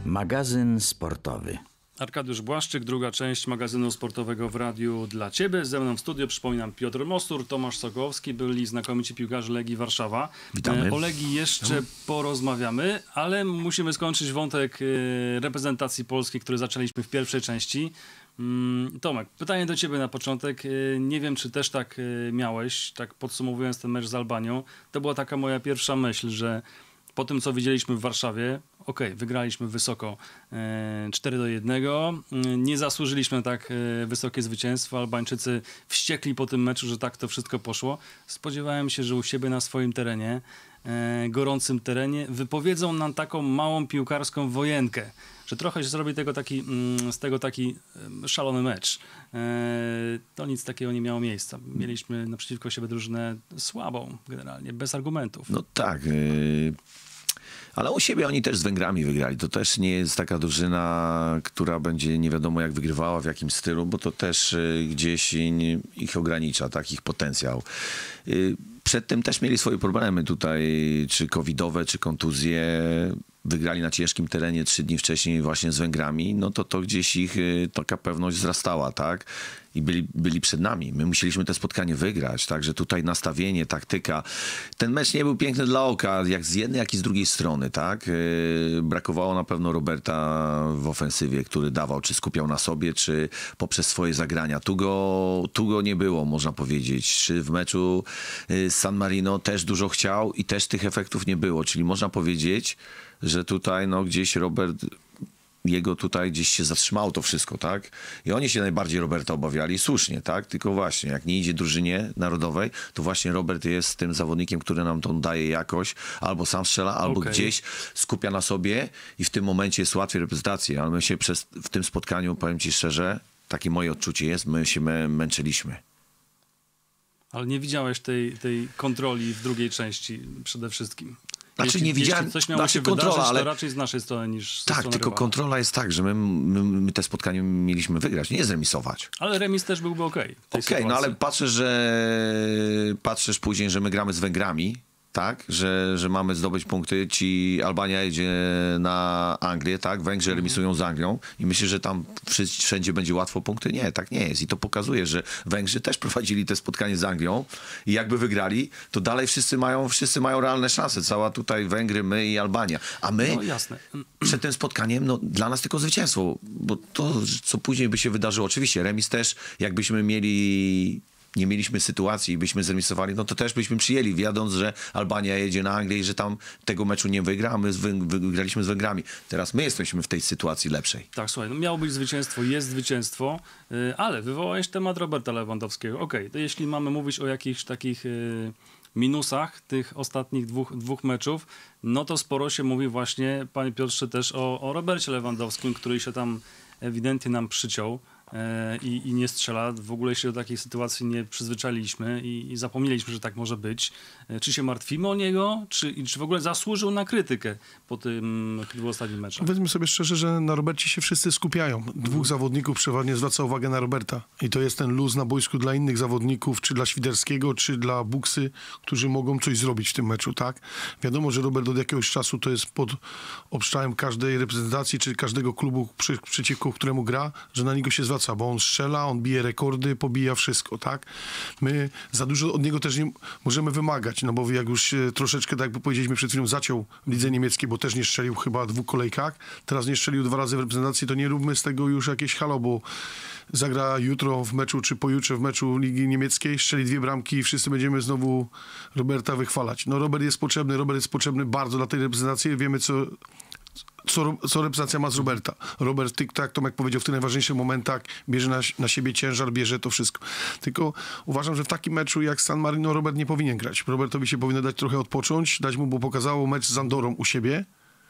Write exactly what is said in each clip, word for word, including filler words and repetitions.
Magazyn sportowy. Arkadiusz Błaszczyk, druga część magazynu sportowego w radiu dla Ciebie. Ze mną w studiu, przypominam, Piotr Mostur, Tomasz Sokołowski, byli znakomici piłkarze Legii Warszawa. Witamy. O Legii jeszcze porozmawiamy, ale musimy skończyć wątek reprezentacji Polski, który zaczęliśmy w pierwszej części. Tomek, pytanie do Ciebie na początek. Nie wiem, czy też tak miałeś, tak podsumowując ten mecz z Albanią. To była taka moja pierwsza myśl, że po tym, co widzieliśmy w Warszawie, okej, okay, wygraliśmy wysoko e, cztery do jednego. E, nie zasłużyliśmy na tak e, wysokie zwycięstwo. Albańczycy wściekli po tym meczu, że tak to wszystko poszło. Spodziewałem się, że u siebie na swoim terenie, e, gorącym terenie, wypowiedzą nam taką małą piłkarską wojenkę, że trochę się zrobi tego taki, mm, z tego taki e, szalony mecz. E, to nic takiego nie miało miejsca. Mieliśmy naprzeciwko siebie drużynę słabą generalnie, bez argumentów. No tak, yy... ale u siebie oni też z Węgrami wygrali. To też nie jest taka drużyna, która będzie nie wiadomo jak wygrywała, w jakim stylu, bo to też y, gdzieś nie, ich ogranicza, tak, ich potencjał. Y, przedtem też mieli swoje problemy tutaj, czy covidowe, czy kontuzje. Wygrali na ciężkim terenie trzy dni wcześniej właśnie z Węgrami, no to to gdzieś ich y, taka pewność wzrastała, tak? I byli, byli przed nami. My musieliśmy te spotkanie wygrać, także tutaj nastawienie, taktyka. Ten mecz nie był piękny dla oka, jak z jednej, jak i z drugiej strony, tak? Yy, brakowało na pewno Roberta w ofensywie, który dawał, czy skupiał na sobie, czy poprzez swoje zagrania. Tu go, tu go nie było, można powiedzieć. Czy w meczu z San Marino też dużo chciał i też tych efektów nie było, czyli można powiedzieć, że tutaj no gdzieś Robert... jego tutaj gdzieś się zatrzymało to wszystko, tak? I oni się najbardziej Roberta obawiali, słusznie, tak? Tylko właśnie, jak nie idzie drużynie narodowej, to właśnie Robert jest tym zawodnikiem, który nam to daje jakoś, albo sam strzela, albo okay. gdzieś skupia na sobie i w tym momencie jest łatwiej reprezentacji, ale my się przez, w tym spotkaniu, powiem ci szczerze, takie moje odczucie jest, my się mę, męczyliśmy. Ale nie widziałeś tej, tej kontroli w drugiej części przede wszystkim. Znaczy jeśli, nie widziałem, jeśli coś miało znaczy się kontrola, wydarzyć, ale... to raczej z naszej strony niż z Tak, strony tylko rywala. kontrola jest tak, że my, my, my te spotkanie mieliśmy wygrać, nie zremisować. Ale remis też byłby okej. Okej, okay, no ale patrzę, że patrzysz później, że my gramy z Węgrami, tak, że, że mamy zdobyć punkty, ci Albania jedzie na Anglię, tak, Węgrzy mhm. remisują z Anglią i myślę, że tam wszędzie będzie łatwo punkty. Nie, tak nie jest i to pokazuje, że Węgrzy też prowadzili te spotkanie z Anglią i jakby wygrali, to dalej wszyscy mają, wszyscy mają realne szanse, cała tutaj Węgry, my i Albania, a my no, jasne. przed tym spotkaniem, no dla nas tylko zwycięstwo, bo to, co później by się wydarzyło, oczywiście remis też, jakbyśmy mieli nie mieliśmy sytuacji i byśmy zremisowali, no to też byśmy przyjęli, wiedząc, że Albania jedzie na Anglię i że tam tego meczu nie wygra, a my wygraliśmy z Węgrami. Teraz my jesteśmy w tej sytuacji lepszej. Tak, słuchaj, no miało być zwycięstwo, jest zwycięstwo, yy, ale wywołałeś temat Roberta Lewandowskiego. Okej, okay, to jeśli mamy mówić o jakichś takich yy, minusach tych ostatnich dwóch, dwóch meczów, no to sporo się mówi właśnie, panie Piotrze, też o, o Robercie Lewandowskim, który się tam ewidentnie nam przyciął. I, i nie strzela. W ogóle się do takiej sytuacji nie przyzwyczailiśmy i, i zapomnieliśmy, że tak może być. Czy się martwimy o niego, czy, czy w ogóle zasłużył na krytykę po tym dwóch ostatnich meczach? Powiedzmy sobie szczerze, że na Robercie się wszyscy skupiają. Dwóch mm. zawodników przeważnie zwraca uwagę na Roberta. I to jest ten luz na boisku dla innych zawodników, czy dla Świderskiego, czy dla Buksy, którzy mogą coś zrobić w tym meczu, tak? Wiadomo, że Robert od jakiegoś czasu to jest pod obstrzałem każdej reprezentacji, czy każdego klubu, przy, przeciwko któremu gra, że na niego się zwraca, bo on strzela, on bije rekordy, pobija wszystko, tak? My za dużo od niego też nie możemy wymagać, no bo jak już troszeczkę, tak jak powiedzieliśmy przed chwilą, zaciął w lidze niemieckiej, bo też nie strzelił chyba w dwóch kolejkach, teraz nie strzelił dwa razy w reprezentacji, to nie róbmy z tego już jakieś halo, bo zagra jutro w meczu, czy pojutrze w meczu Ligi Niemieckiej, strzeli dwie bramki i wszyscy będziemy znowu Roberta wychwalać. No Robert jest potrzebny, Robert jest potrzebny bardzo dla tej reprezentacji, wiemy co Co, co reprezentacja ma z Roberta. Robert, ty, tak Tomek powiedział, w tych najważniejszych momentach bierze na, na siebie ciężar, bierze to wszystko. Tylko uważam, że w takim meczu jak San Marino Robert nie powinien grać. Robertowi się powinno dać trochę odpocząć, dać mu, bo pokazało mecz z Andorą u siebie,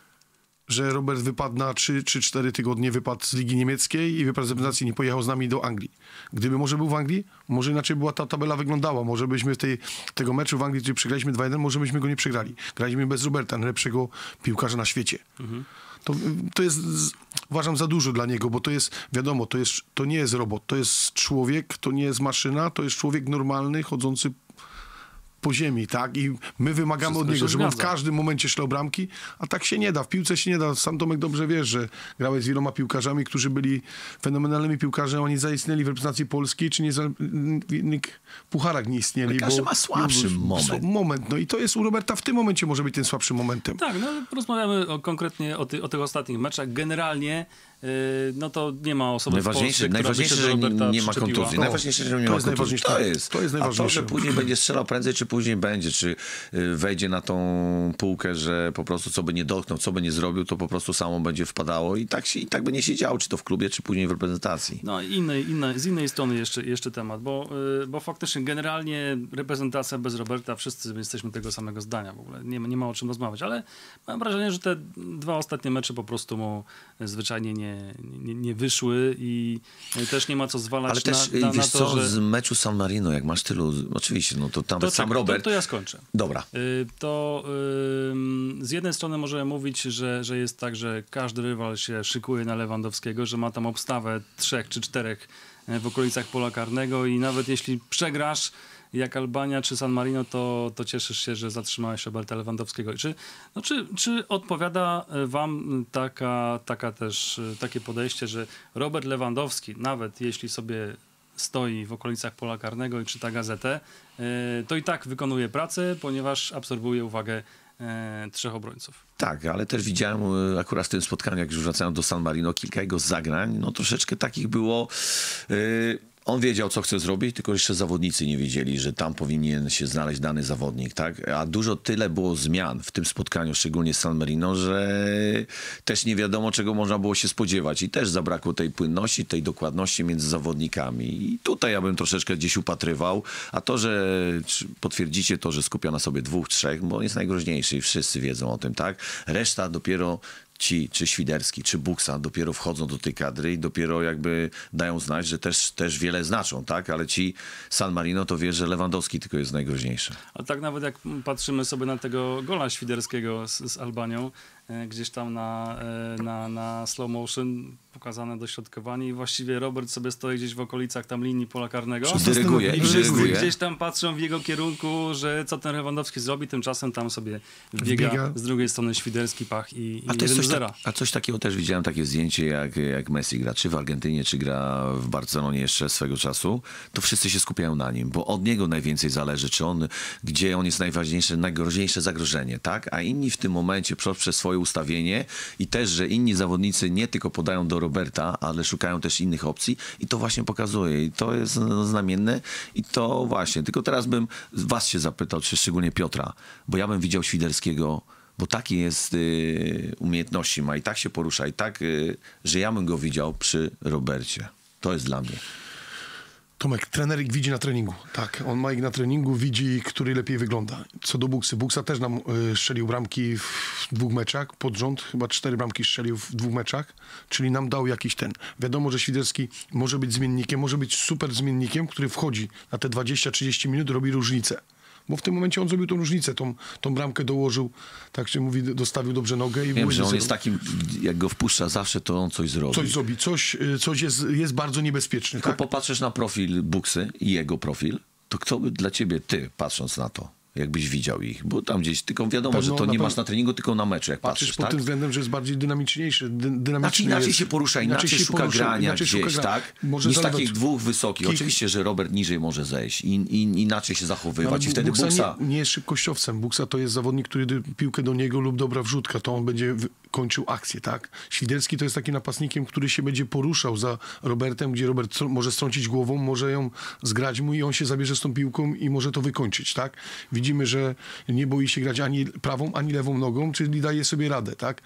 że Robert wypadł na trzy czy cztery tygodnie, wypadł z Ligi Niemieckiej i wypadł z reprezentacji, nie pojechał z nami do Anglii. Gdyby może był w Anglii, może inaczej była ta tabela wyglądała. Może byśmy w tej, tego meczu w Anglii, który przegraliśmy dwa jeden, może byśmy go nie przegrali. Graliśmy bez Roberta, najlepszego piłkarza na świecie. Mhm. To, to jest, uważam, za dużo dla niego, bo to jest, wiadomo, to, jest, to nie jest robot, to jest człowiek, to nie jest maszyna, to jest człowiek normalny, chodzący po ziemi, tak? I my wymagamy Wszystko od niego, się żeby on w zgadza. każdym momencie szlał bramki, a tak się nie da. W piłce się nie da. Sam Tomek dobrze wiesz, że grałeś z wieloma piłkarzami, którzy byli fenomenalnymi piłkarzami, oni zaistnieli w reprezentacji polskiej, czy nie za, w innych pucharach nie istnieli. Ale każdy bo, ma słabszy bo- moment. moment. No i to jest u Roberta w tym momencie może być tym słabszym momentem. Tak, no ale rozmawiamy o, konkretnie o, ty, o tych ostatnich meczach. Generalnie yy, no to nie ma osoby w Polsce, Najważniejsze, która by najważniejsze się do że Roberta nie ma przyczepiła. kontuzji. No, Najważniejsze, że nie to ma jest kontuzji. najważniejsze. To jest. To jest A to, najważniejsze. że później będzie strzelał prędzej, czy później będzie, czy y, wejdzie na tą półkę, że po prostu co by nie dotknął, co by nie zrobił, to po prostu samo będzie wpadało i tak, się, i tak by nie się działo, czy to w klubie, czy później w reprezentacji. No i innej, innej, z innej strony jeszcze, jeszcze temat, bo, yy, bo faktycznie generalnie reprezentacja bez Roberta, wszyscy jesteśmy tego samego zdania w ogóle. Nie, ma- nie ma o czym rozmawiać, ale mam wrażenie, że te dwa ostatnie mecze po prostu mu zwyczajnie nie, nie, nie wyszły i też nie ma co zwalać Ale też, na, na, wiesz na to, co, że... z meczu San Marino, jak masz tylu, oczywiście, no to tam To, sam czekaj, Robert... to, to ja skończę. Dobra. Y, To y, z jednej strony możemy mówić, że, że jest tak, że każdy rywal się szykuje na Lewandowskiego, że ma tam obstawę trzech czy czterech e, w okolicach pola karnego i nawet jeśli przegrasz jak Albania czy San Marino, to, to cieszysz się, że zatrzymałeś Roberta Lewandowskiego. Czy, no, czy, czy odpowiada e, wam taka, taka też, e, takie podejście, że Robert Lewandowski, nawet jeśli sobie stoi w okolicach pola karnego i czyta gazetę, e, to i tak wykonuje pracę, ponieważ absorbuje uwagę e, trzech obrońców. Tak, ale też widziałem y, akurat w tym spotkaniu, jak już wracałem do San Marino, kilka jego zagrań, no troszeczkę takich było... y, On wiedział, co chce zrobić, tylko jeszcze zawodnicy nie wiedzieli, że tam powinien się znaleźć dany zawodnik, tak? A dużo tyle było zmian w tym spotkaniu, szczególnie z San Marino, że też nie wiadomo, czego można było się spodziewać. I też zabrakło tej płynności, tej dokładności między zawodnikami. I tutaj ja bym troszeczkę gdzieś upatrywał. A to, że czy potwierdzicie to, że skupia na sobie dwóch, trzech, bo on jest najgroźniejszy i wszyscy wiedzą o tym, tak? Reszta dopiero... Ci, czy Świderski, czy Buksa dopiero wchodzą do tej kadry i dopiero jakby dają znać, że też, też wiele znaczą, tak? Ale ci San Marino to wie, że Lewandowski tylko jest najgroźniejszy. Ale tak nawet jak patrzymy sobie na tego gola Świderskiego z, z Albanią, e, gdzieś tam na, e, na, na slow motion pokazane dośrodkowanie i właściwie Robert sobie stoi gdzieś w okolicach tam linii pola karnego. Dyryguje, I wszyscy dyryguje. gdzieś tam patrzą w jego kierunku, że co ten Lewandowski zrobi, tymczasem tam sobie wbiega, Wbiega. z drugiej strony Świderski, pach i, i A, to jest jeden coś do zera. ta, a coś takiego też widziałem, takie zdjęcie, jak, jak Messi gra, czy w Argentynie, czy gra w Barcelonie jeszcze swego czasu, to wszyscy się skupiają na nim, bo od niego najwięcej zależy, czy on, gdzie on jest najważniejsze, najgroźniejsze zagrożenie, tak? A inni w tym momencie przez, przez swoje ustawienie i też, że inni zawodnicy nie tylko podają do Roberta, ale szukają też innych opcji i to właśnie pokazuje i to jest no, znamienne i to właśnie, tylko teraz bym was się zapytał, czy szczególnie Piotra, bo ja bym widział Świderskiego, bo takie jest y, umiejętności ma i tak się porusza i tak, y, że ja bym go widział przy Robercie. To jest dla mnie. Tomek, trener ich widzi na treningu. Tak, on ma ich na treningu, widzi, który lepiej wygląda. Co do Buksy. Buksa też nam y, strzelił bramki w dwóch meczach pod rząd. Chyba cztery bramki strzelił w dwóch meczach. Czyli nam dał jakiś ten. Wiadomo, że Świderski może być zmiennikiem, może być super zmiennikiem, który wchodzi na te dwadzieścia trzydzieści minut, robi różnicę. Bo w tym momencie on zrobił tą różnicę, tą, tą bramkę dołożył, tak się mówi, dostawił dobrze nogę. I Wiem, było że on zero. jest takim, jak go wpuszcza zawsze, to on coś zrobi. Coś zrobi, coś, y, coś jest, jest bardzo niebezpieczny. Tylko Tak? popatrzysz na profil Buksy i jego profil, to kto by dla ciebie, ty, patrząc na to, jakbyś widział ich? Bo tam gdzieś, tylko wiadomo, Pewno że to na nie pewno- masz na treningu, tylko na meczu, jak Patrzysz patrzysz, pod tak? tym względem, że jest bardziej dynamiczniejszy. Dy, dynamiczny Znaczy inaczej jest, się porusza, inaczej, się szuka porusza, grania inaczej gdzieś, szuka gra. tak? Może Niż zalewać- takich dwóch wysokich. Kilk- Oczywiście, że Robert niżej może zejść i, i inaczej się No, zachowywać ale i wtedy Buksa Buksa... nie, nie jest szybkościowcem. Buksa to jest zawodnik, który dy- piłkę do niego lub dobra wrzutka, to on będzie w, kończył akcję, tak? Świderski to jest takim napastnikiem, który się będzie poruszał za Robertem, gdzie Robert tr- może strącić głową, może ją zgrać mu i on się zabierze z tą piłką i może to wykończyć, tak? Widzimy, że nie boi się grać ani prawą, ani lewą nogą, czyli daje sobie radę, tak?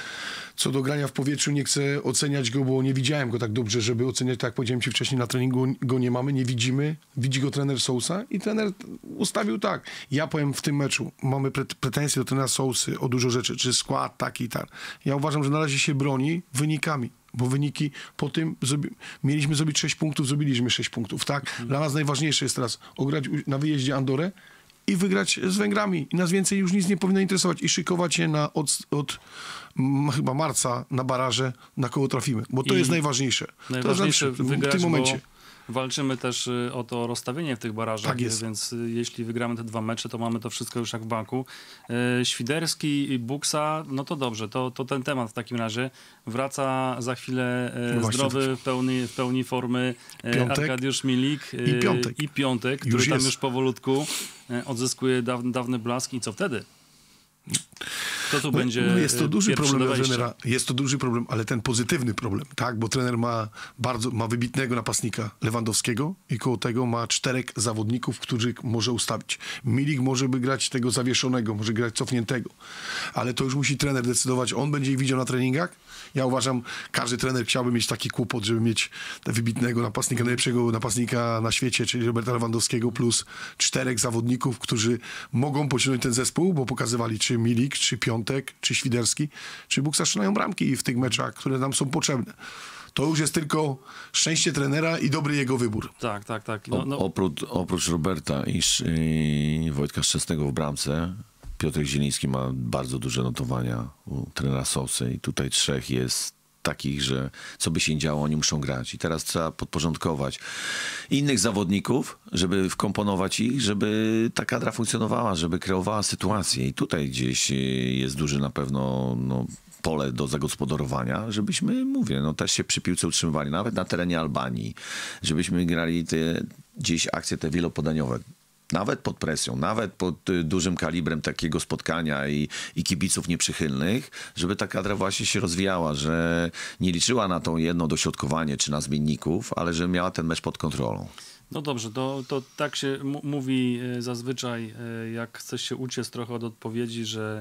Co do grania w powietrzu, nie chcę oceniać go, bo nie widziałem go tak dobrze, żeby oceniać, tak jak powiedziałem ci wcześniej, na treningu go nie mamy, nie widzimy. Widzi go trener Sousa i trener ustawił tak. Ja powiem w tym meczu, mamy pre- pretensje do trenera Sousy o dużo rzeczy, czy skład taki i tak. Ja uważam, że na razie się broni wynikami. Bo wyniki po tym, zrobi, mieliśmy zrobić sześć punktów, zrobiliśmy sześć punktów, tak? Dla nas najważniejsze jest teraz ograć u- na wyjeździe Andorę i wygrać z Węgrami. I nas więcej już nic nie powinno interesować. I szykować się na od, od m, chyba marca na baraże, na kogo trafimy. Bo to I jest najważniejsze. To jest Najważniejsze najlepsze w wygrać, tym momencie. walczymy też y, o to rozstawienie w tych barażach, Tak jest. więc y, jeśli wygramy te dwa mecze, to mamy to wszystko już jak w banku. Y, Świderski i Buksa, no to dobrze, to, to ten temat w takim razie. Wraca za chwilę y, No właśnie, zdrowy, w pełni, w pełni formy y, Piątek. Arkadiusz Milik y, I Piątek. i Piątek, który Już tam jest. już powolutku y, odzyskuje daw, dawny blask i co wtedy? To tu No, będzie no jest to y, duży pierwszy problem do dla wejścia. trenera. Jest to duży problem, ale ten pozytywny problem, tak? Bo trener ma bardzo, ma wybitnego napastnika Lewandowskiego i koło tego ma czterech zawodników, których może ustawić. Milik może by grać tego zawieszonego, może grać cofniętego, ale to już musi trener decydować. On będzie ich widział na treningach. Ja uważam, każdy trener chciałby mieć taki kłopot, żeby mieć wybitnego napastnika, najlepszego napastnika na świecie, czyli Roberta Lewandowskiego, plus czterech zawodników, którzy mogą pociągnąć ten zespół, bo pokazywali, czy Milik, czy Piątek, czy Świderski, czy Buksa strzelają bramki w tych meczach, które nam są potrzebne. To już jest tylko szczęście trenera i dobry jego wybór. Tak, tak, tak. No, O, no, oprócz, oprócz Roberta i, Sz- i Wojtka Szczęsnego w bramce, Piotr Zieliński ma bardzo duże notowania u trenera Sosy i tutaj trzech jest takich, że co by się nie działo, oni muszą grać. I teraz trzeba podporządkować innych zawodników, żeby wkomponować ich, żeby ta kadra funkcjonowała, żeby kreowała sytuację. I tutaj gdzieś jest duży na pewno no, pole do zagospodarowania, żebyśmy, mówię, no też się przy piłce utrzymywali, nawet na terenie Albanii, żebyśmy grali te gdzieś akcje te wielopodaniowe. Nawet pod presją, nawet pod y, dużym kalibrem takiego spotkania i, i kibiców nieprzychylnych, żeby ta kadra właśnie się rozwijała, że nie liczyła na tą jedno dośrodkowanie czy na zmienników, ale że miała ten mecz pod kontrolą. no dobrze, to, to tak się m- mówi e, zazwyczaj, e, jak chcesz się uciec trochę od odpowiedzi, że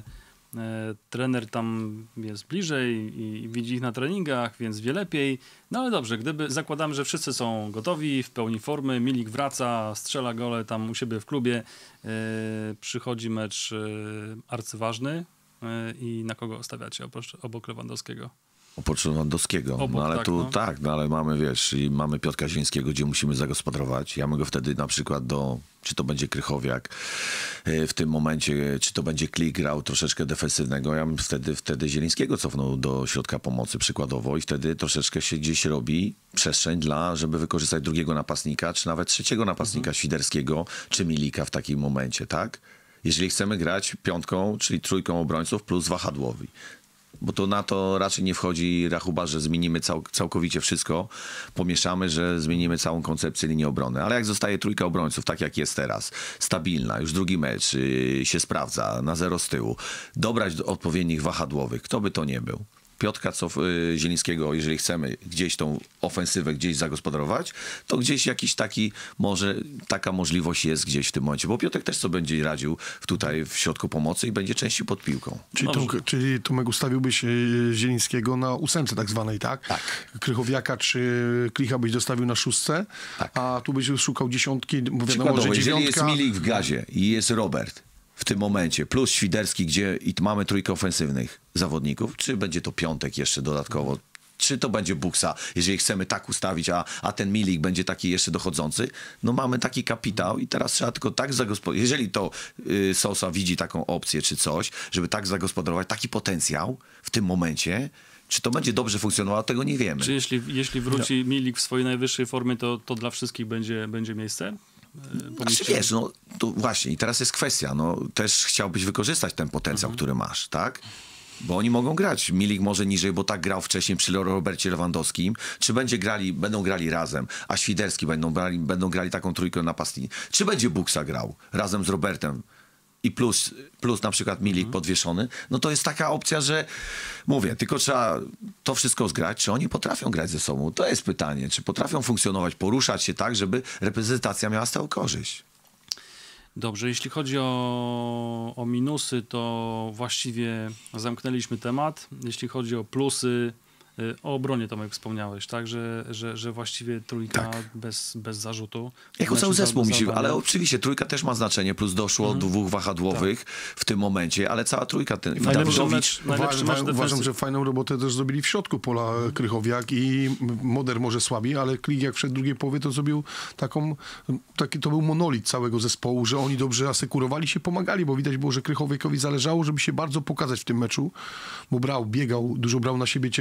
e, trener tam jest bliżej i, i widzi ich na treningach, więc wie lepiej. No ale dobrze, gdyby zakładamy, że wszyscy są gotowi, w pełni formy, Milik wraca, strzela gole tam u siebie w klubie, e, przychodzi mecz e, arcyważny e, i na kogo stawiacie oprócz, obok Lewandowskiego? Oprócz Lewandowskiego. Obok, No ale tak, tu no. tak, no ale mamy, wiesz, i mamy Piotra Zielińskiego, gdzie musimy zagospodarować. Ja bym go wtedy na przykład do, czy to będzie Krychowiak y, w tym momencie, czy to będzie Klik grał troszeczkę defensywnego, ja bym wtedy, wtedy Zielińskiego cofnął do środka pomocy przykładowo i wtedy troszeczkę się gdzieś robi przestrzeń dla, żeby wykorzystać drugiego napastnika, czy nawet trzeciego napastnika Mhm. Świderskiego, czy Milika w takim momencie, tak? Jeżeli chcemy grać piątką, czyli trójką obrońców plus wahadłowi. Bo to na to raczej nie wchodzi rachuba, że zmienimy cał, całkowicie wszystko, pomieszamy, że zmienimy całą koncepcję linii obrony. Ale jak zostaje trójka obrońców, tak jak jest teraz, stabilna, już drugi mecz yy, się sprawdza, na zero z tyłu, dobrać do odpowiednich wahadłowych, kto by to nie był. Piotka Cof, yy, Zielińskiego, jeżeli chcemy gdzieś tą ofensywę gdzieś zagospodarować, to gdzieś jakiś taki, może taka możliwość jest gdzieś w tym momencie, bo Piotrek też co będzie radził w, tutaj w środku pomocy i będzie częściej pod piłką. Czyli, Dobrze. Tom, czyli Tomek ustawiłbyś e, Zielińskiego na ósemce tak zwanej, tak? Tak. Krychowiaka czy Klicha byś dostawił na szóstce, Tak. a tu byś szukał dziesiątki, bo wiadomo, Przykładowo, że jeżeli jest dziewiątka... Milik w gazie i jest Robert w tym momencie, plus Świderski, gdzie i mamy trójkę ofensywnych zawodników, czy będzie to Piątek jeszcze dodatkowo, czy to będzie Buksa, jeżeli chcemy tak ustawić, a, a ten Milik będzie taki jeszcze dochodzący, no mamy taki kapitał i teraz trzeba tylko tak zagospodarować, jeżeli to y, Sosa widzi taką opcję czy coś, żeby tak zagospodarować, taki potencjał w tym momencie, czy to będzie dobrze funkcjonowało, tego nie wiemy. Czy jeśli, jeśli wróci Milik w swojej najwyższej formie, to, to dla wszystkich będzie, będzie miejsce? E, Znaczy pomieścić- wiesz, no to właśnie i teraz jest kwestia, no też chciałbyś wykorzystać ten potencjał, który masz, tak? Bo oni mogą grać. Milik może niżej, bo tak grał wcześniej przy Robercie Lewandowskim. Czy będzie grali, będą grali razem, a Świderski będą grali, będą grali taką trójkę napastników. Czy będzie Buksa grał razem z Robertem i plus, plus na przykład Milik podwieszony, no to jest taka opcja, że mówię, tylko trzeba to wszystko zgrać, czy oni potrafią grać ze sobą. To jest pytanie, czy potrafią funkcjonować, poruszać się tak, żeby reprezentacja miała z tego korzyść. Dobrze, jeśli chodzi o, o minusy, to właściwie zamknęliśmy temat. Jeśli chodzi o plusy, y, o obronie Tomek wspomniałeś, tak, że, że, że właściwie trójka Tak. bez, bez zarzutu. Jako Meczu cały za- zespół musi, zadania. ale oczywiście trójka też ma znaczenie, plus doszło dwóch wahadłowych w tym momencie, ale cała trójka, ten Najlepszy Dawidowicz, mecz- najlepszy Uwa- mecz uważam, defensy- że fajną robotę też zrobili w środku pola Krychowiak i Moder może słabiej, ale Klik jak wszedł w drugiej połowie, to zrobił taką, taki, to był monolit całego zespołu, że oni dobrze asekurowali się, pomagali, bo widać było, że Krychowiakowi zależało, żeby się bardzo pokazać w tym meczu, bo brał, biegał, dużo brał na siebie ciężaru, ale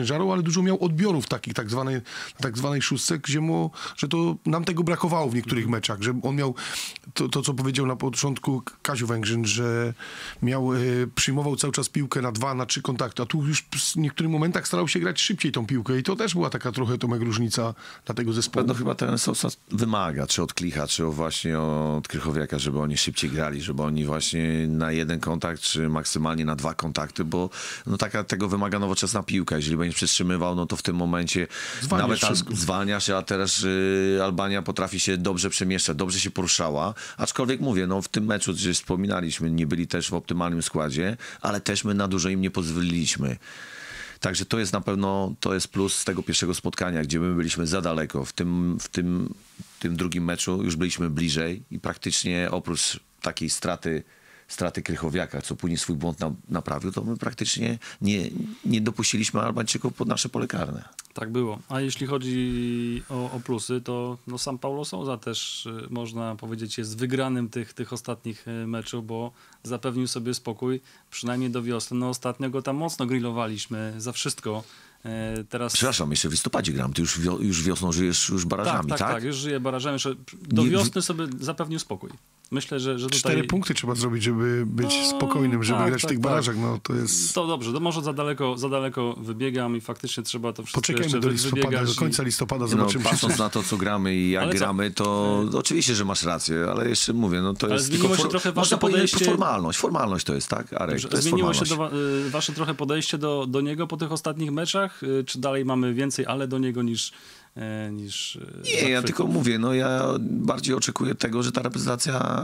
dużo miał odbiorów takich, tak zwanej, tak zwanej szóstce, gdzie mu, że to nam tego brakowało w niektórych meczach, że on miał to, to co powiedział na początku Kaziu Węgrzyn, że miał, y, przyjmował cały czas piłkę na dwa, na trzy kontakty, a tu już w niektórych momentach starał się grać szybciej tą piłkę i to też była taka trochę, Tomek, różnica dla tego zespołu. No chyba ten Sosa wymaga, czy od Klicha, czy właśnie od Krychowiaka, żeby oni szybciej grali, żeby oni właśnie na jeden kontakt, czy maksymalnie na dwa kontakty, bo no taka tego wymaga nowoczesna piłka. Jeżeli będziesz przytrzymywał, no to w tym momencie Zwalniasz nawet al, wszystko. zwalniasz, a teraz y, Albania potrafi się dobrze przemieszczać, dobrze się poruszała, aczkolwiek mówię, no w tym meczu, gdzie wspominaliśmy, nie byli też w optymalnym składzie, ale też my na dużo im nie pozwoliliśmy. Także to jest na pewno, to jest plus z tego pierwszego spotkania, gdzie my byliśmy za daleko. W tym, w tym, tym drugim meczu już byliśmy bliżej i praktycznie oprócz takiej straty, straty Krychowiaka, co później swój błąd na, naprawił, to my praktycznie nie, nie dopuściliśmy Albańczyków pod nasze pole karne. Tak było. A jeśli chodzi o, o plusy, to no sam Paulo Sousa też, y, można powiedzieć, jest wygranym tych, tych ostatnich y, meczów, bo zapewnił sobie spokój, przynajmniej do wiosny. No ostatnio go tam mocno grillowaliśmy za wszystko. Y, teraz... Przepraszam, jeszcze w listopadzie gram. Ty już, wio, już wiosną żyjesz już barażami, tak? tak? Tak, tak, już żyje barażami. Jeszcze do Nie- wiosny sobie zapewnił spokój. Myślę, że, że tutaj... Cztery punkty trzeba zrobić, żeby być No, spokojnym, żeby tak, grać w tak, tych tak. barażach. No to jest... To dobrze, to może za daleko, za daleko wybiegam i faktycznie trzeba to wszystko Poczekajmy jeszcze do wy- listopada, wybiegać do końca i- listopada No, zobaczymy. patrząc na to, co gramy i jak Ale co? gramy, to oczywiście, że masz rację, ale jeszcze mówię, no to Ale jest zmieniło tylko się trochę wasze można powiedzieć, podejście- formalność. Formalność to jest, tak, Arek? Dobrze, To jest zmieniło się formalność. do, wa- y, wasze trochę podejście do, do niego po tych ostatnich meczach? Y, Czy dalej mamy więcej ale do niego niż... y, niż y, Nie, ja zachwytu? tylko mówię, no ja bardziej oczekuję tego, że ta reprezentacja,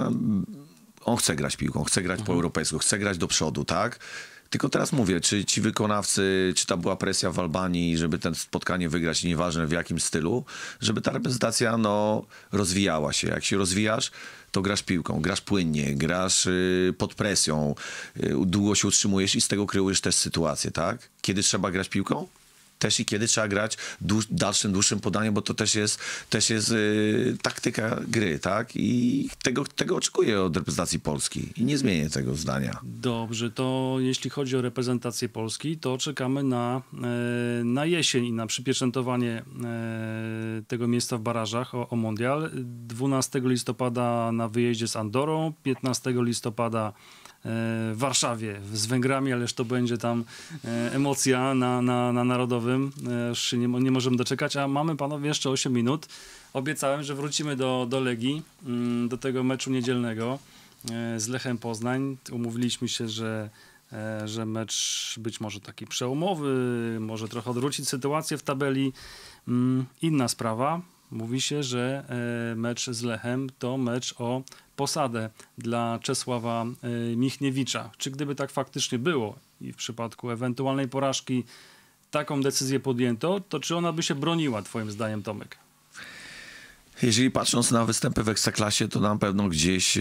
on chce grać piłką, chce grać po europejsku, chce grać do przodu, tak? Tylko teraz mówię, czy ci wykonawcy, czy ta była presja w Albanii, żeby ten spotkanie wygrać, nieważne w jakim stylu, żeby ta reprezentacja no, rozwijała się. Jak się rozwijasz, to grasz piłką, grasz płynnie, grasz y, pod presją, y, długo się utrzymujesz i z tego kreujesz też sytuację, tak? Kiedy trzeba grać piłką? Też i kiedy trzeba grać dłuż, dalszym, dłuższym podaniem, bo to też jest, też jest y, taktyka gry, tak? I tego, tego oczekuję od reprezentacji Polski i nie zmienię tego zdania. Dobrze, to jeśli chodzi o reprezentację Polski, to czekamy na, e, na jesień i na przypieczętowanie e, tego miejsca w barażach o, o Mundial. dwunastego listopada na wyjeździe z Andorą, piętnastego listopada w Warszawie z Węgrami, ależ to będzie tam e, emocja na, na, na Narodowym. E, już się nie, nie możemy doczekać, a mamy, panowie, jeszcze osiem minut. Obiecałem, że wrócimy do, do Legii, mm, do tego meczu niedzielnego e, z Lechem Poznań. Umówiliśmy się, że, e, że mecz być może taki przełomowy, może trochę odwrócić sytuację w tabeli. Mm, inna sprawa. Mówi się, że e, mecz z Lechem to mecz o posadę dla Czesława e, Michniewicza. Czy gdyby tak faktycznie było i w przypadku ewentualnej porażki taką decyzję podjęto, to czy ona by się broniła, twoim zdaniem, Tomek? Jeżeli patrząc na występy w Ekstraklasie, to na pewno gdzieś,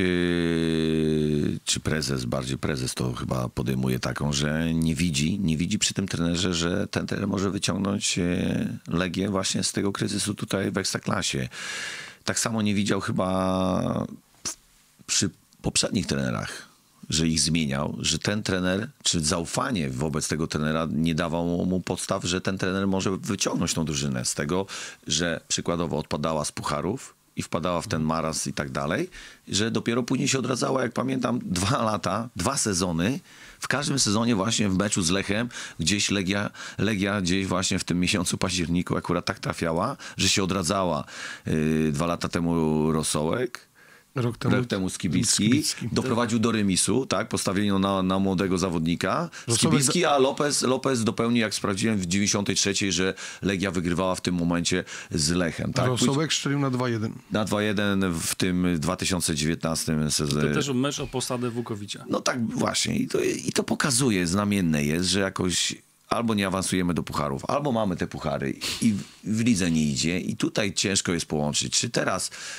yy, czy prezes, bardziej prezes to chyba podejmuje taką, że nie widzi, nie widzi przy tym trenerze, że ten trener może wyciągnąć yy, Legię właśnie z tego kryzysu tutaj w Ekstraklasie. Tak samo nie widział chyba w, przy poprzednich trenerach, że ich zmieniał, że ten trener, czy zaufanie wobec tego trenera nie dawał mu podstaw, że ten trener może wyciągnąć tą drużynę z tego, że przykładowo odpadała z pucharów i wpadała w ten marazm i tak dalej, że dopiero później się odradzała, jak pamiętam, dwa lata, dwa sezony. W każdym sezonie właśnie w meczu z Lechem gdzieś Legia, Legia gdzieś właśnie w tym miesiącu październiku akurat tak trafiała, że się odradzała. Yy, dwa lata temu Rosołek, Rok temu, Rok temu Skibicki, Skibicki. doprowadził do remisu, tak? Postawiono na, na młodego zawodnika. Rosołek Skibicki, a Lopez, Lopez dopełnił, jak sprawdziłem w dziewięćdziesiątej trzeciej, że Legia wygrywała w tym momencie z Lechem. Tak? Rosołek strzelił na dwa jeden. Na dwa jeden w tym dwa tysiące dziewiętnastym To sezonie. też mecz o posadę Wukowicia. No tak właśnie. I to, I to pokazuje, znamienne jest, że jakoś albo nie awansujemy do pucharów, albo mamy te puchary i w, w lidze nie idzie. I tutaj ciężko jest połączyć. Czy teraz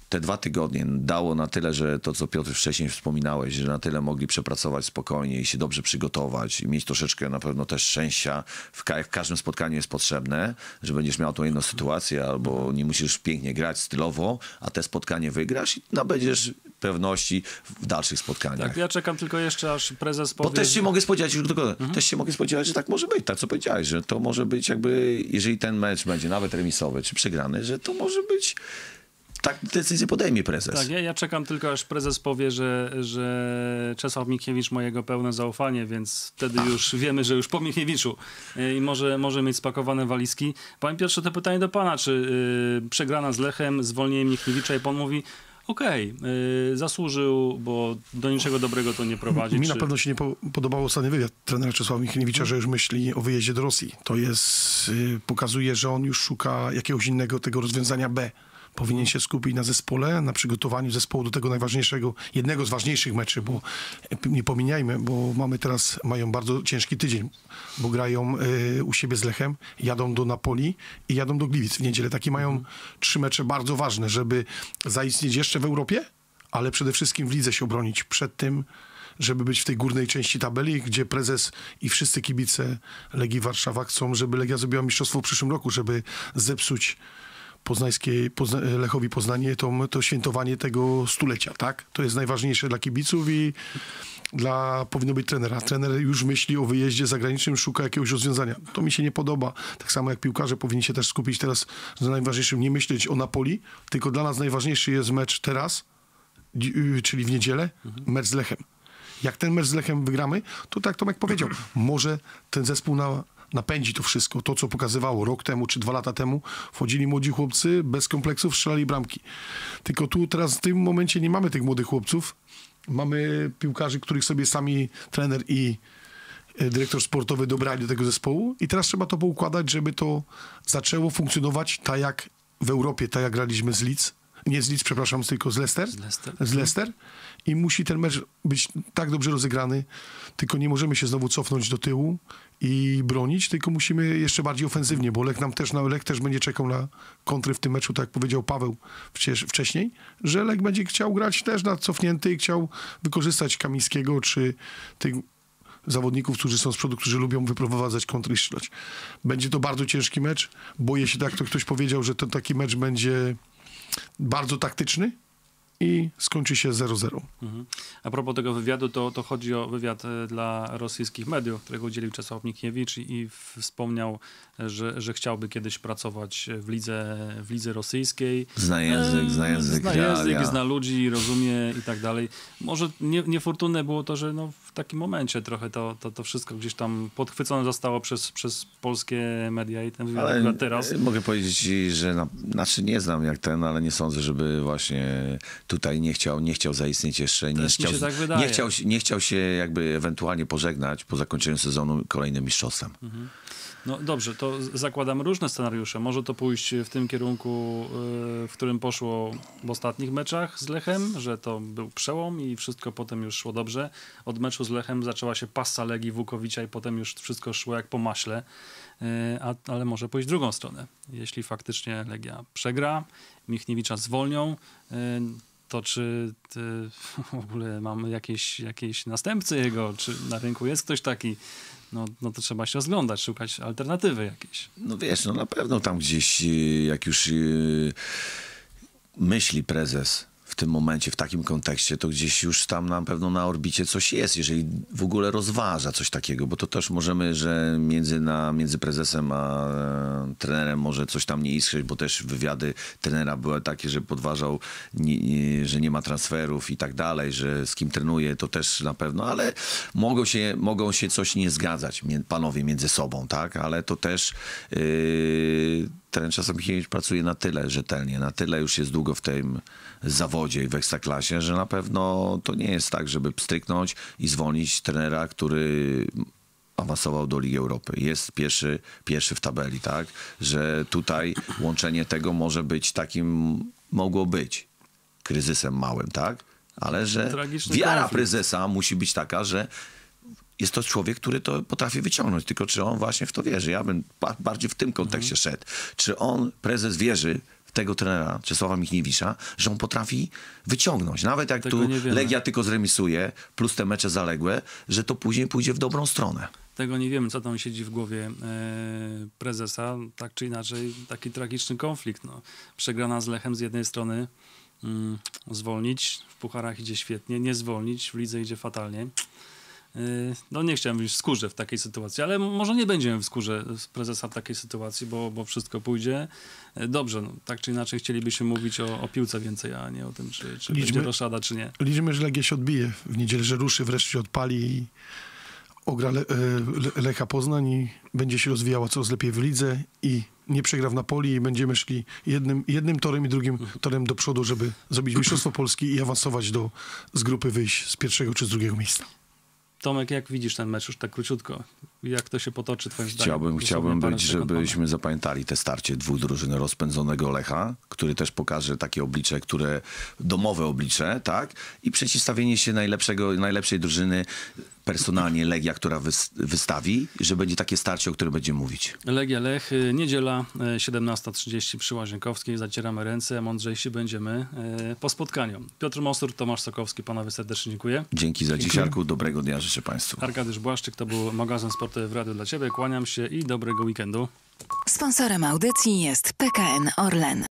te dwa tygodnie dało na tyle, że to, co Piotr wcześniej wspominałeś, że na tyle mogli przepracować spokojnie i się dobrze przygotować i mieć troszeczkę na pewno też szczęścia. W, ka w każdym spotkaniu jest potrzebne, że będziesz miał tą jedną sytuację, albo nie musisz pięknie grać stylowo, a te spotkanie wygrasz i nabędziesz pewności w dalszych spotkaniach. Tak, ja czekam tylko jeszcze, aż prezes powie... Bo też się mogę spodziewać, już tylko, mhm. też się mogę spodziewać, że tak może być, tak co powiedziałeś, że to może być jakby, jeżeli ten mecz będzie nawet remisowy czy przegrany, że to może być... Tak decyzję podejmie prezes. Tak, ja, ja czekam tylko, aż prezes powie, że, że Czesław Michniewicz ma jego pełne zaufanie, więc wtedy Ach. już wiemy, że już po Michniewiczu i może, może mieć spakowane walizki. Panie Piotrze, to pytanie do pana, czy yy, przegrana z Lechem, zwolnienie Michniewicza i pan mówi, okej, okay, yy, zasłużył, bo do niczego dobrego to nie prowadzi. Mi czy... na pewno się nie po podobał ostatni wywiad trenera Czesława Michniewicza, hmm. że już myśli o wyjeździe do Rosji. To jest, yy, pokazuje, że on już szuka jakiegoś innego tego rozwiązania B. Powinien się skupić na zespole, na przygotowaniu zespołu do tego najważniejszego, jednego z ważniejszych meczy, bo nie pominiajmy, bo mamy teraz, mają bardzo ciężki tydzień, bo grają y, u siebie z Lechem, jadą do Napoli i jadą do Gliwic w niedzielę. Takie mają mhm. trzy mecze bardzo ważne, żeby zaistnieć jeszcze w Europie, ale przede wszystkim w lidze się obronić przed tym, żeby być w tej górnej części tabeli, gdzie prezes i wszyscy kibice Legii Warszawa chcą, żeby Legia zrobiła mistrzostwo w przyszłym roku, żeby zepsuć Poznańskiej, Pozna Lechowi Poznanie to, to świętowanie tego stulecia, tak? To jest najważniejsze dla kibiców i dla, powinno być trenera. Trener już myśli o wyjeździe zagranicznym, szuka jakiegoś rozwiązania. To mi się nie podoba. Tak samo jak piłkarze powinni się też skupić teraz na najważniejszym, nie myśleć o Napoli, tylko dla nas najważniejszy jest mecz teraz, czyli w niedzielę, mecz z Lechem. Jak ten mecz z Lechem wygramy, to tak Tomek powiedział, może ten zespół na napędzi to wszystko. To, co pokazywało rok temu czy dwa lata temu, wchodzili młodzi chłopcy, bez kompleksów strzelali bramki. Tylko tu teraz w tym momencie nie mamy tych młodych chłopców. Mamy piłkarzy, których sobie sami trener i dyrektor sportowy dobrali do tego zespołu i teraz trzeba to poukładać, żeby to zaczęło funkcjonować tak jak w Europie, tak jak graliśmy z Leeds. Nie z Leeds, przepraszam, tylko z Leicester. Z Leicester. Z Leicester. I musi ten mecz być tak dobrze rozegrany, tylko nie możemy się znowu cofnąć do tyłu i bronić, tylko musimy jeszcze bardziej ofensywnie, bo Lech nam też, Lech też będzie czekał na kontry w tym meczu, tak jak powiedział Paweł wcześniej, że Lech będzie chciał grać też na cofnięty i chciał wykorzystać Kamińskiego czy tych zawodników, którzy są z przodu, którzy lubią wyprowadzać kontry i strzelać. Będzie to bardzo ciężki mecz. Boję się, tak jak to ktoś powiedział, że to taki mecz będzie bardzo taktyczny i skończy się zero zero. Mhm. A propos tego wywiadu, to, to chodzi o wywiad dla rosyjskich mediów, którego udzielił Czesław Michniewicz i, i wspomniał, że, że chciałby kiedyś pracować w lidze, w lidze rosyjskiej. Zna język, zna język. Zna język, zna ludzi, rozumie i tak dalej. Może nie, niefortunne było to, że no w takim momencie trochę to, to, to wszystko gdzieś tam podchwycone zostało przez, przez polskie media i ten wywiad ale teraz. Mogę powiedzieć ci, że na, znaczy nie znam jak ten, ale nie sądzę, żeby właśnie tutaj nie chciał, nie chciał zaistnieć jeszcze. Nie chciał, tak nie, chciał, nie chciał się jakby ewentualnie pożegnać po zakończeniu sezonu kolejnym mistrzostwem. Mhm. No dobrze, to zakładamy różne scenariusze. Może to pójść w tym kierunku, w którym poszło w ostatnich meczach z Lechem, że to był przełom i wszystko potem już szło dobrze. Od meczu z Lechem zaczęła się passa Legii Włókowicza i potem już wszystko szło jak po maśle. A, ale może pójść w drugą stronę. Jeśli faktycznie Legia przegra, Michniewicza zwolnią, to czy ty, w ogóle mamy jakieś, jakieś następcy jego, czy na rynku jest ktoś taki, no, no to trzeba się rozglądać, szukać alternatywy jakiejś. No wiesz, no na pewno tam gdzieś, jak już yy, myśli prezes w tym momencie, w takim kontekście, to gdzieś już tam na pewno na orbicie coś jest, jeżeli w ogóle rozważa coś takiego, bo to też możemy, że między, na, między prezesem a e, trenerem może coś tam nie iskrzeć, bo też wywiady trenera były takie, że podważał, nie, nie, że nie ma transferów i tak dalej, że z kim trenuje, to też na pewno, ale mogą się, mogą się coś nie zgadzać panowie między sobą, tak, ale to też yy, trener Czesław Michniewicz pracuje na tyle rzetelnie, na tyle już jest długo w tym zawodzie i w Ekstraklasie, że na pewno to nie jest tak, żeby pstryknąć i zwolnić trenera, który awansował do Ligi Europy. Jest pierwszy, pierwszy w tabeli, tak? Że tutaj łączenie tego może być takim, mogło być kryzysem małym, tak? Ale że Tragiczny wiara konflikt. prezesa musi być taka, że jest to człowiek, który to potrafi wyciągnąć, tylko czy on właśnie w to wierzy? Ja bym bardziej w tym kontekście szedł. Czy on, prezes, wierzy w tego trenera, Czesława Michniewicza, że on potrafi wyciągnąć. Nawet jak Tego tu nie wiemy. Legia tylko zremisuje, plus te mecze zaległe, że to później pójdzie w dobrą stronę. Tego nie wiemy, co tam siedzi w głowie e, prezesa. Tak czy inaczej, taki tragiczny konflikt. No. Przegrana z Lechem z jednej strony, mm, zwolnić, w pucharach idzie świetnie, nie zwolnić, w lidze idzie fatalnie. E, no nie chciałem być w skórze w takiej sytuacji, ale może nie będziemy w skórze prezesa w takiej sytuacji, bo, bo wszystko pójdzie e, dobrze. No, tak czy inaczej chcielibyśmy mówić o, o piłce więcej, a nie o tym, czy, czy Liczmy- będzie roszada, czy nie. Liczymy, że Legia się odbije w niedzielę, że ruszy, wreszcie odpali i ogra Le, Le, Lecha Poznań i będzie się rozwijała coraz lepiej w lidze i nie przegra w Napoli i będziemy szli jednym, jednym torem i drugim torem do przodu, żeby zrobić Mistrzostwo Polski i awansować do, z grupy, wyjść z pierwszego czy z drugiego miejsca. Tomek, jak widzisz ten mecz już tak króciutko? Jak to się potoczy twoim zdaniem? Chciałbym, Dosłownie chciałbym parę być, sekund żebyśmy zapamiętali te starcie dwóch drużyn rozpędzonego Lecha, który też pokaże takie oblicze, które domowe oblicze, tak? I przeciwstawienie się najlepszego, najlepszej drużyny personalnie Legia, która wys, wystawi, że będzie takie starcie, o którym będziemy mówić. Legia Lech, y, niedziela y, siedemnasta trzydzieści przy Łazienkowskiej. Zacieramy ręce, a mądrzejsi będziemy y, po spotkaniu. Piotr Mostur, Tomasz Sokowski, panowie serdecznie dziękuję. Dzięki za dziś, Arku. Dobrego dnia życzę Państwu. Arkadiusz Błaszczyk, to był magazyn sportowy w radiu dla Ciebie. Kłaniam się i dobrego weekendu. Sponsorem audycji jest P K N Orlen.